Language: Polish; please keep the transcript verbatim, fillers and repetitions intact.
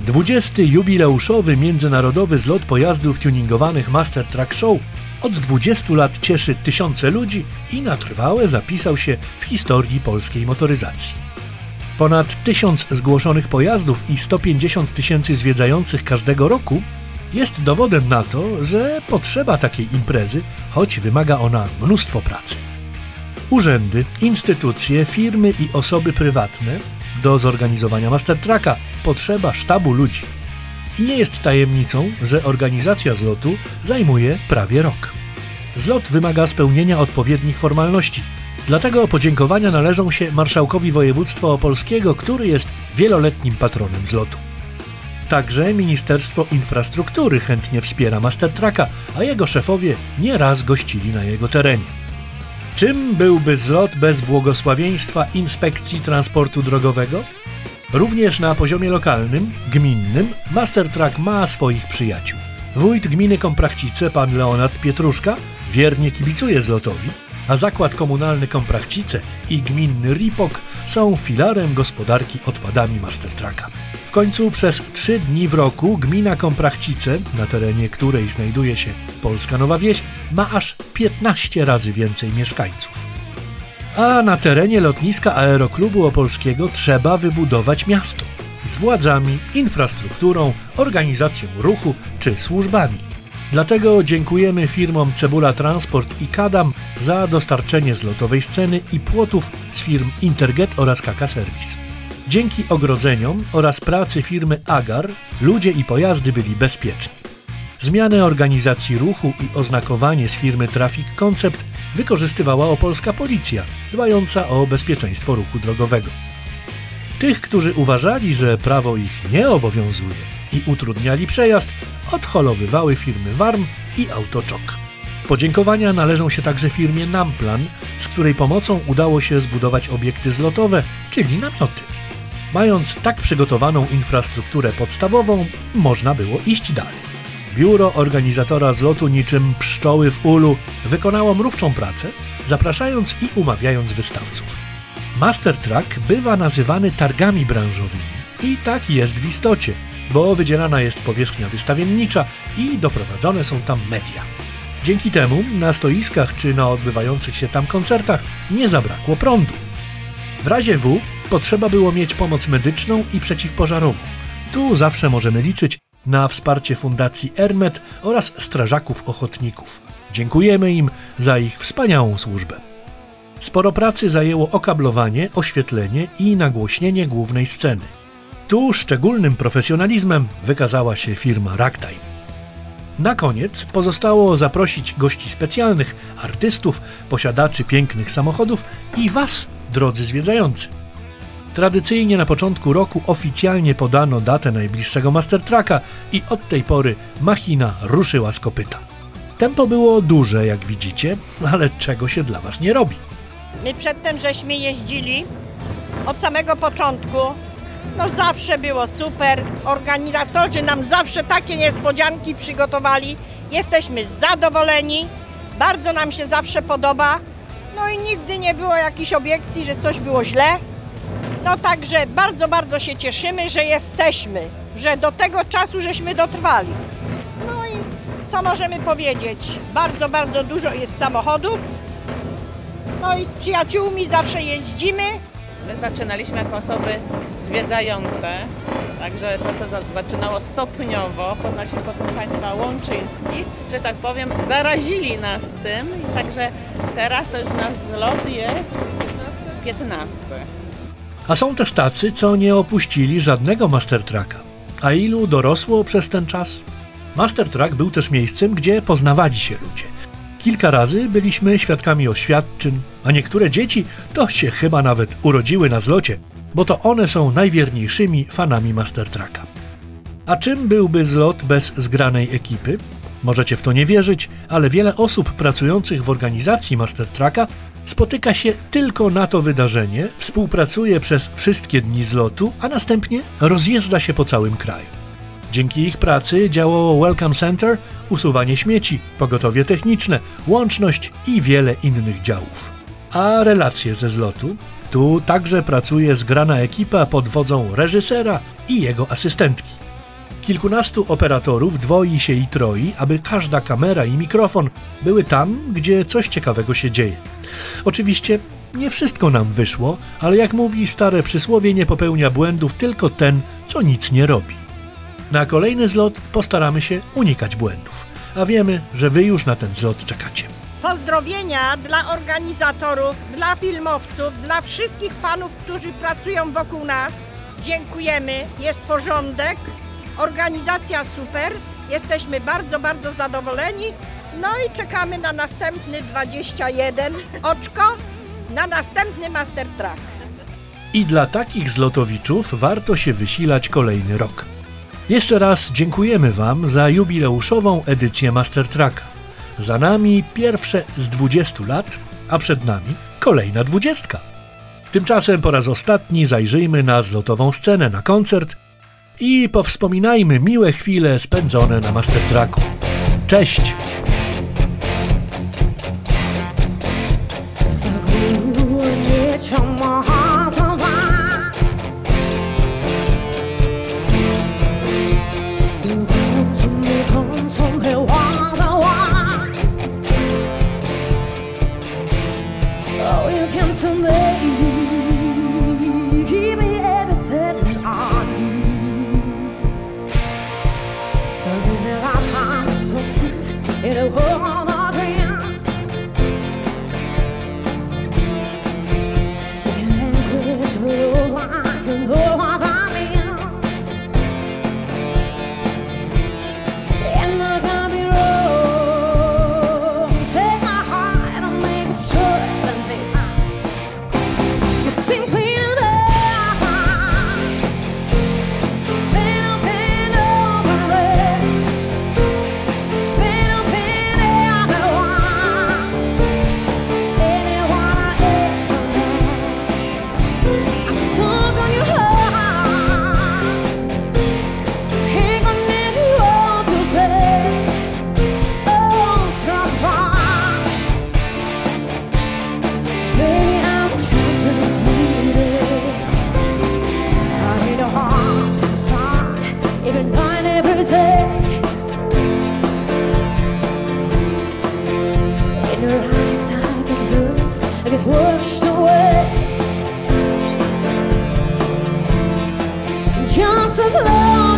dwudziesty jubileuszowy międzynarodowy zlot pojazdów tuningowanych Master Truck Show od dwudziestu lat cieszy tysiące ludzi i na trwałe zapisał się w historii polskiej motoryzacji. Ponad tysiąc zgłoszonych pojazdów i sto pięćdziesiąt tysięcy zwiedzających każdego roku jest dowodem na to, że potrzeba takiej imprezy, choć wymaga ona mnóstwo pracy. Urzędy, instytucje, firmy i osoby prywatne do zorganizowania Master Trucka potrzeba sztabu ludzi. I nie jest tajemnicą, że organizacja zlotu zajmuje prawie rok. Zlot wymaga spełnienia odpowiednich formalności. Dlatego podziękowania należą się marszałkowi województwa opolskiego, który jest wieloletnim patronem zlotu. Także Ministerstwo Infrastruktury chętnie wspiera Master Trucka, a jego szefowie nieraz gościli na jego terenie. Czym byłby zlot bez błogosławieństwa Inspekcji Transportu Drogowego? Również na poziomie lokalnym, gminnym, Master Truck ma swoich przyjaciół. Wójt gminy Komprachcice, pan Leonard Pietruszka, wiernie kibicuje zlotowi, a Zakład Komunalny Komprachcice i gminny RIPOK są filarem gospodarki odpadami Master Trucka. W końcu przez trzy dni w roku gmina Komprachcice, na terenie której znajduje się Polska Nowa Wieś, ma aż piętnaście razy więcej mieszkańców. A na terenie lotniska Aeroklubu Opolskiego trzeba wybudować miasto z władzami, infrastrukturą, organizacją ruchu czy służbami. Dlatego dziękujemy firmom Cebula Transport i Kadam za dostarczenie zlotowej sceny i płotów z firm Interget oraz K K Service. Dzięki ogrodzeniom oraz pracy firmy Agar ludzie i pojazdy byli bezpieczni. Zmianę organizacji ruchu i oznakowanie z firmy Traffic Concept wykorzystywała opolska policja, dbająca o bezpieczeństwo ruchu drogowego. Tych, którzy uważali, że prawo ich nie obowiązuje i utrudniali przejazd, odholowywały firmy Warm i Autoczok. Podziękowania należą się także firmie Namplan, z której pomocą udało się zbudować obiekty zlotowe, czyli namioty. Mając tak przygotowaną infrastrukturę podstawową, można było iść dalej. Biuro organizatora zlotu niczym pszczoły w ulu wykonało mrówczą pracę, zapraszając i umawiając wystawców. Master Truck bywa nazywany targami branżowymi i tak jest w istocie, bo wydzielana jest powierzchnia wystawiennicza i doprowadzone są tam media. Dzięki temu na stoiskach czy na odbywających się tam koncertach nie zabrakło prądu. W razie W potrzeba było mieć pomoc medyczną i przeciwpożarową. Tu zawsze możemy liczyć na wsparcie Fundacji Ermet oraz strażaków ochotników. Dziękujemy im za ich wspaniałą służbę. Sporo pracy zajęło okablowanie, oświetlenie i nagłośnienie głównej sceny. Tu szczególnym profesjonalizmem wykazała się firma Ragtime. Na koniec pozostało zaprosić gości specjalnych, artystów, posiadaczy pięknych samochodów i Was, drodzy zwiedzający. Tradycyjnie na początku roku oficjalnie podano datę najbliższego Master Trucka i od tej pory machina ruszyła z kopyta. Tempo było duże, jak widzicie, ale czego się dla Was nie robi. My przedtem żeśmy jeździli od samego początku. No zawsze było super. Organizatorzy nam zawsze takie niespodzianki przygotowali. Jesteśmy zadowoleni. Bardzo nam się zawsze podoba. No i nigdy nie było jakichś obiekcji, że coś było źle. No także bardzo, bardzo się cieszymy, że jesteśmy, że do tego czasu żeśmy dotrwali. No i co możemy powiedzieć? Bardzo, bardzo dużo jest samochodów. No i z przyjaciółmi zawsze jeździmy. My zaczynaliśmy jako osoby zwiedzające, także to się zaczynało stopniowo. Poznaliśmy potem państwa łączyńskich, że tak powiem, zarazili nas tym. Także teraz to już nasz zlot jest piętnasty. A są też tacy, co nie opuścili żadnego Master Trucka. A ilu dorosło przez ten czas? Master Truck był też miejscem, gdzie poznawali się ludzie. Kilka razy byliśmy świadkami oświadczyn, a niektóre dzieci to się chyba nawet urodziły na zlocie, bo to one są najwierniejszymi fanami Master Trucka. A czym byłby zlot bez zgranej ekipy? Możecie w to nie wierzyć, ale wiele osób pracujących w organizacji Master Trucka spotyka się tylko na to wydarzenie, współpracuje przez wszystkie dni zlotu, a następnie rozjeżdża się po całym kraju. Dzięki ich pracy działało Welcome Center, usuwanie śmieci, pogotowie techniczne, łączność i wiele innych działów. A relacje ze zlotu? Tu także pracuje zgrana ekipa pod wodzą reżysera i jego asystentki. Kilkunastu operatorów dwoi się i troi, aby każda kamera i mikrofon były tam, gdzie coś ciekawego się dzieje. Oczywiście nie wszystko nam wyszło, ale jak mówi stare przysłowie, nie popełnia błędów tylko ten, co nic nie robi. Na kolejny zlot postaramy się unikać błędów, a wiemy, że wy już na ten zlot czekacie. Pozdrowienia dla organizatorów, dla filmowców, dla wszystkich panów, którzy pracują wokół nas. Dziękujemy, jest porządek, organizacja super, jesteśmy bardzo, bardzo zadowoleni. No i czekamy na następny dwadzieścia jeden oczko, na następny Master Track. I dla takich zlotowiczów warto się wysilać kolejny rok. Jeszcze raz dziękujemy wam za jubileuszową edycję Master Tracka. Za nami pierwsze z dwudziestu lat, a przed nami kolejna dwudziestka. Tymczasem po raz ostatni zajrzyjmy na zlotową scenę, na koncert i powspominajmy miłe chwile spędzone na Master Tracku. Cześć! In a world of dreams, speaking language flew like you know what that means. And I can be wrong, take my heart and make it straight and be out. You simply washed away, just as long